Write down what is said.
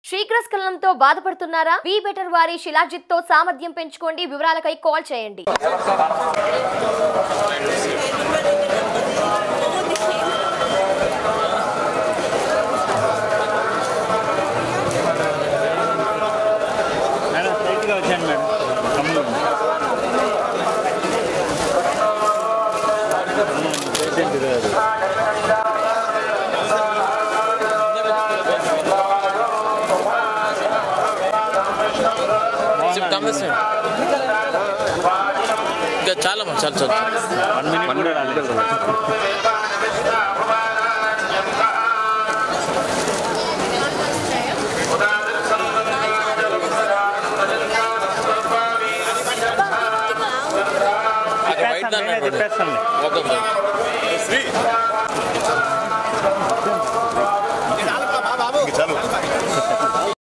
శీఘ్రస్ఖలనంతో బాధపడుతున్నారా? Be better వారి శిలాజిత్ తో సామర్థ్యం పెంచుకోండి. వివరాలకై కాల్ చేయండి. చాలా చాలా 1 మినిట్ కూడా రాలేదు. చెప్పేస్తాను.